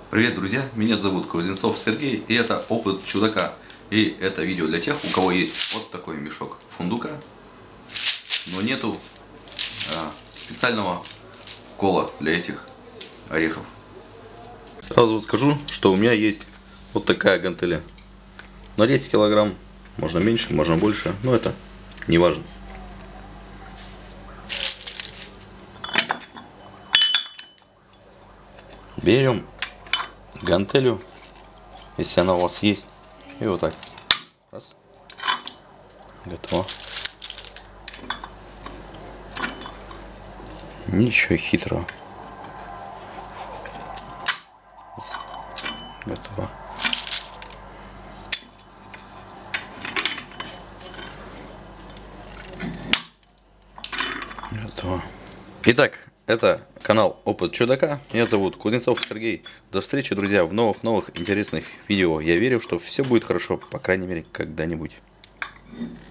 Привет, друзья! Меня зовут Кузнецов Сергей, и это опыт чудака. И это видео для тех, у кого есть вот такой мешок фундука, но нету специального кола для этих орехов. Сразу скажу, что у меня есть вот такая гантеля. На 10 килограмм, можно меньше, можно больше, но это не важно. Берем гантелю, если она у вас есть, и вот так. Раз. Готово. Ничего хитрого. Раз. Готово. Готово. Итак, это канал Опыт Чудака. Меня зовут Кузнецов Сергей. До встречи, друзья, в новых интересных видео. Я верю, что все будет хорошо, по крайней мере, когда-нибудь.